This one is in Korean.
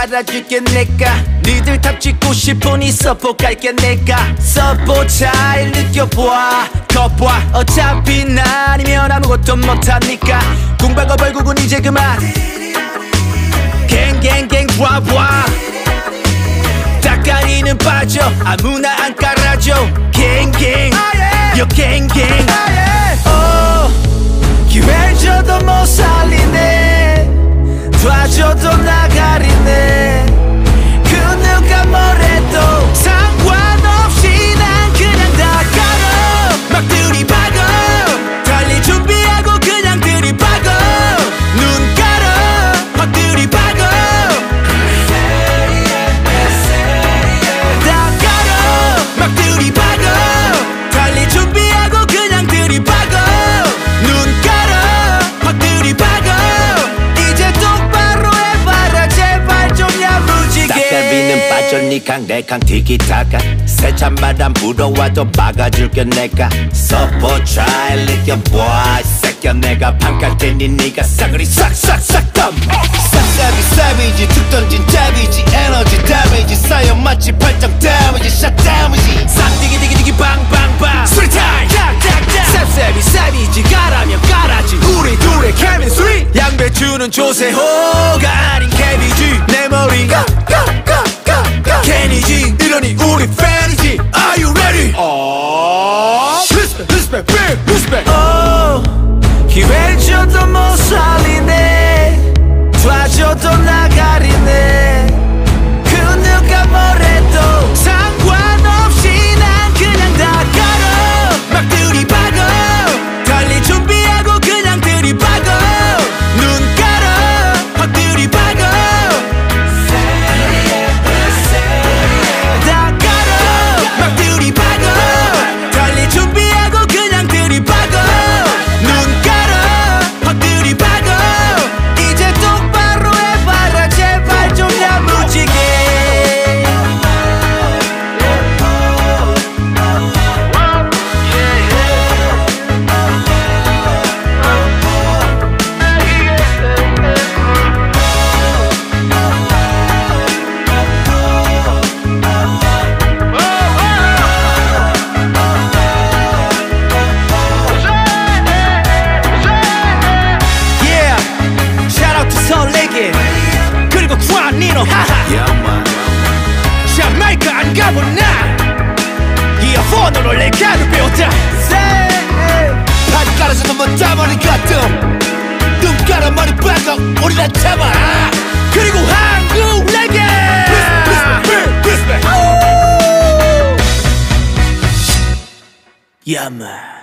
알아줄게 내가. 니들 탑 찍고 싶으니 서포 갈게 내가. 서포 잘 느껴봐 거봐. 어차피 나 아니면 아무것도 못하니까. 궁박어 벌국은 이제 그만. 갱갱갱 와와. 닭가리는 빠져 아무나 안 깔아줘. 갱갱 여 갱갱. 기회를 줘도 못 살리네. 도와줘도 나가리네. 그 누가 뭐래도 상관없이 난 그냥 다 깔어. 막 들이박어. 달릴 준비하고 그냥 들이박어. 눈 깔어. 막 들이박어. 다 깔어. 막 들이박어. 달릴 준비하고 그냥 들이박어. 눈 깔어. 막 들이박어. 이제 똑바로 해봐라 제발 좀 야무지게. 닭갈비는 빠졌니 강대강 티키타카. 새참바람 불어와도 막아줄게 내가. 서포 잘 느껴봐 이 새끼야. 내가 반갈 테니 니가 싸그리 싹싹싹 덤. 싹싹이 쌈이지 툭 던진 짭이지. 에너지 다메이지 쌓여 마치 발장 다메이지 샷 다메이지. 쌍디기디기디기 빵빵빵 스트리 타임 짝짝짝. 쌉쌉이 쌉이지 가라면 가라지. 우리 둘의 케미스트리. 양배추는 조세호가 아닌 케비지. 내 머리가 캔이지. 이러니 우리 팬이지. Are you ready? Respect, respect, big respect. 기회를 줘도 못 살리네. 도와줘도 나가리네. 그 누가 뭐래도 상관없이 난 그냥 다 깔어. 막 들이박어. 달릴 준비하고 그냥 들이박어. 눈 깔어. 막 들이박어. 다 깔어. 막 들이박어. 달릴 준비하고 그냥 들이박어. 눈 깔어. 막 들이박어. 이제 똑바로 해봐라 제발 좀 야무지게. Yeah, shout out to 설레게 그리고 쿠아니노 하하. 자메이카 안 가본 나 이어폰으로 레가를 배웠다. 발 깔아서 너무 다머리 같음. 눈 깔아 머리 박아 우리랑 잡아. 그리고 한국 레게. 야마.